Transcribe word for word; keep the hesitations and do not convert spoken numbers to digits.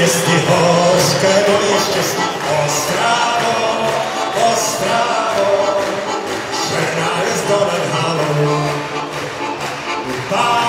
štěstí, hořké moje štěstí, Ostravo, Ostravo, černá hvězdo nad halou.